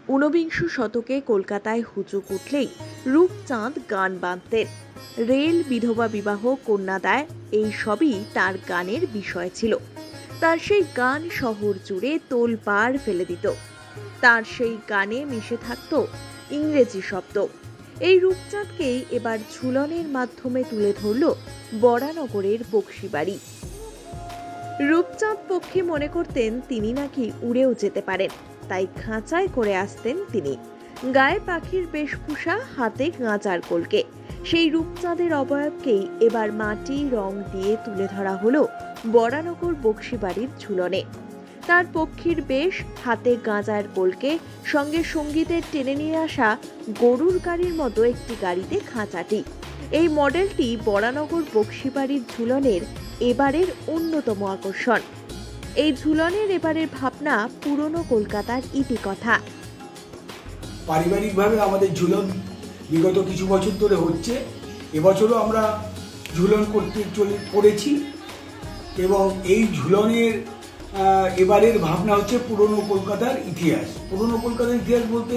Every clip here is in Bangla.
ঊনবিংশ শতকে কলকাতায় হুজুগ উঠলেই রূপচাঁদ গান বাঁধতেন। রেল, বিধবা বিবাহ, কন্যাদায় এই সবই তার গানের বিষয় ছিল। তার সেই গান শহর জুড়ে তোলপাড় ফেলে দিত। তার সেই গানে মিশে থাকত ইংরেজি শব্দ। এই রূপচাঁদকেই এবার ঝুলনের মাধ্যমে তুলে ধরল বরানগরের বক্সিবাড়ি। রূপচাঁদ পক্ষী মনে করতেন তিনি নাকি উড়েও যেতে পারেন, তাই খাঁচায় করে আসতেন তিনি। গায়ে পাখির বেশভূষা, হাতে গাঁজার কলকে। সেই রূপচাঁদের অবয়বকেই এবার মাটি রং দিয়ে তুলে ধরা হলো বরানগর বক্সিবাড়ির ঝুলনে। তার পক্ষীর বেশ, হাতে গাঁজার কলকে, সঙ্গে সঙ্গীতের টেনে নিয়ে আসা গরুর গাড়ির মতো একটি গাড়িতে খাঁচাটি। এই মডেলটি বরানগর বক্সিবাড়ির ঝুলনের এবারের অন্যতম আকর্ষণ। এই ঝুলনের এবারের ভাবনা পুরনো কলকাতার ইতিকথা। পারিবারিকভাবে আমাদের ঝুলন বিগত কিছু বছর ধরে হচ্ছে। এবছরও আমরা ঝুলন করেছি এবং এই ঝুলনের এবারের ভাবনা হচ্ছে পুরনো কলকাতার ইতিহাস। পুরনো কলকাতার ইতিহাস বলতে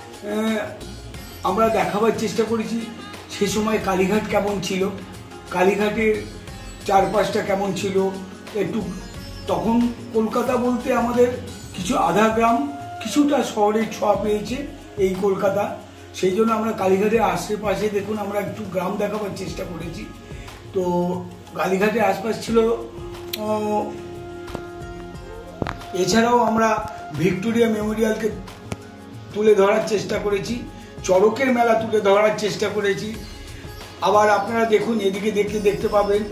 আমরা দেখাবার চেষ্টা করেছি সে সময় কালীঘাট কেমন ছিল, কালীঘাটের চারপাশটা কেমন ছিল। একটু তখন কলকাতা বলতে আমাদের কিছু আধা গ্রাম, কিছুটা শহরের ছোঁয়া পেয়েছে এই কলকাতা। সেই জন্য আমরা কালীঘাটের আশেপাশে দেখুন আমরা একটু গ্রাম দেখাবার চেষ্টা করেছি। তো কালীঘাটের আশপাশ ছিল। এছাড়াও আমরা ভিক্টোরিয়া মেমোরিয়ালকে তুলে ধরার চেষ্টা করেছি, চড়কের মেলা তুলে ধরার চেষ্টা করেছি। আবার আপনারা দেখুন এদিকে দেখতে পাবেন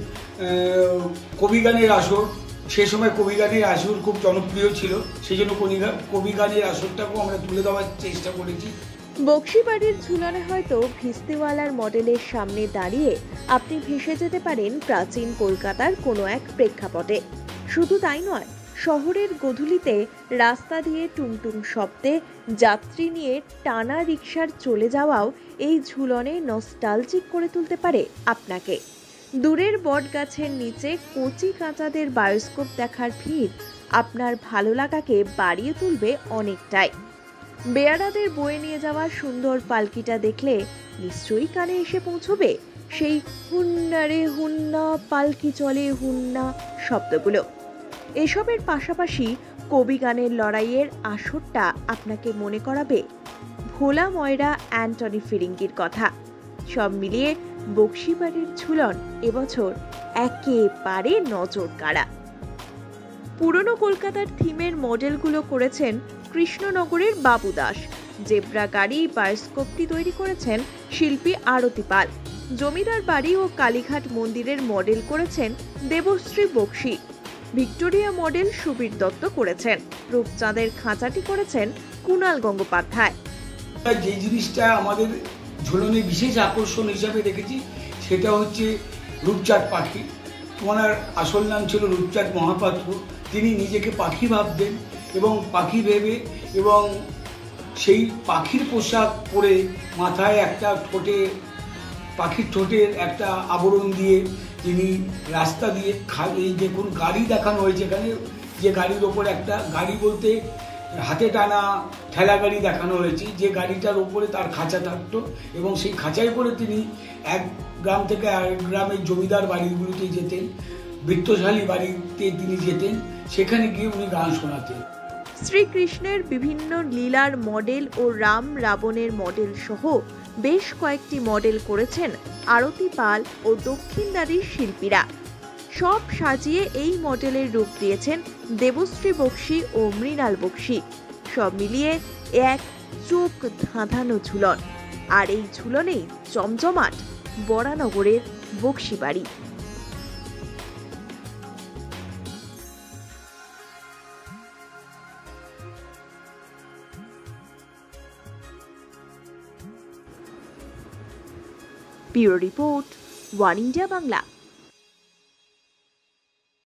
কবিগানের আসর। সে সময় কবিগানের আসর খুব জনপ্রিয় ছিল, সেই জন্য কবিগানের আসরটাকেও আমরা তুলে দেওয়ার চেষ্টা করেছি। বক্সিবাড়ির ঝুলনে হয়তো ভিস্তিওয়ালার মডেলের সামনে দাঁড়িয়ে আপনি ভেসে যেতে পারেন প্রাচীন কলকাতার কোনো এক প্রেক্ষাপটে। শুধু তাই নয়, শহরের গধূলিতে রাস্তা দিয়ে টুংটুং শব্দে যাত্রী নিয়ে টানা রিকশার চলে যাওয়াও এই ঝুলনে নস্টালজিক করে তুলতে পারে আপনাকে। দূরের বটগাছের নিচে কচি কাঁচাদের বায়োস্কোপ দেখার ভিড় আপনার ভালো লাগাকে বাড়িয়ে তুলবে অনেকটাই। বেয়ারাদের বয়ে নিয়ে যাওয়া সুন্দর পালকিটা দেখলে নিশ্চয়ই কানে এসে পৌঁছবে সেই হুন্না রে হুন্না, পালকি চলে হুন্না শব্দগুলো। এসবের পাশাপাশি কবি গানের লড়াইয়ের আসরটা আপনাকে মনে করাবে ভোলা ময়রা অ্যান্টনি ফিরিঙ্গির কথা। সব মিলিয়ে বক্সিবাড়ির ঝুলন এবছর একেবারে নজর কাড়া। পুরনো কলকাতার থিমের মডেলগুলো করেছেন কৃষ্ণনগরের বাবু দাস। জেব্রা গাড়ি, বায়োস্কোপটি তৈরি করেছেন শিল্পী আরতি পাল। জমিদার বাড়ি ও কালীঘাট মন্দিরের মডেল করেছেন দেবশ্রী বক্সি। ভিক্টোরিয়া মডেল সুবীর দত্ত করেছেন। রূপচাঁদের খাঁচাটি করেছেন কুণাল গঙ্গোপাধ্যায়। যে জিনিসটা আমাদের ঝুলনে বিশেষ আকর্ষণ হিসাবে দেখেছি সেটা হচ্ছে রূপচাঁদ পাখি। ওনার আসল নাম ছিল রূপচাঁদ মহাপাত্র। তিনি নিজেকে পাখি ভাবতেন এবং পাখি ভেবে এবং সেই পাখির পোশাক পরে মাথায় একটা পাখির ঠোঁটের একটা আবরণ দিয়ে তিনি রাস্তা দিয়ে এই দেখুন গাড়ি দেখানো হয়েছে এখানে, যে গাড়ির ওপর একটা গাড়ি বলতে হাতে টানা ঠেলা গাড়ি দেখানো হয়েছে, যে গাড়িটার ওপরে তার খাঁচা থাকতো এবং সেই খাঁচায় করে তিনি এক গ্রাম থেকে আরেক গ্রামের জমিদার বাড়িগুলোতে যেতেন, বৃত্তশালী বাড়িতে তিনি যেতেন, সেখানে গিয়ে উনি গান শোনাতেন। শ্রীকৃষ্ণের বিভিন্ন লীলার মডেল ও রাম রাবণের মডেল সহ বেশ কয়েকটি মডেল করেছেন আরতি পাল ও দক্ষিণদারির শিল্পীরা। সব সাজিয়ে এই মডেলের রূপ দিয়েছেন দেবশ্রী বক্সি ও মৃণাল বক্সি। সব মিলিয়ে এক চোখ ধাঁধানো ঝুলন। আর এই ঝুলনেই জমজমাট বরানগরের Bakshibari. Bureau report, one India Bangla.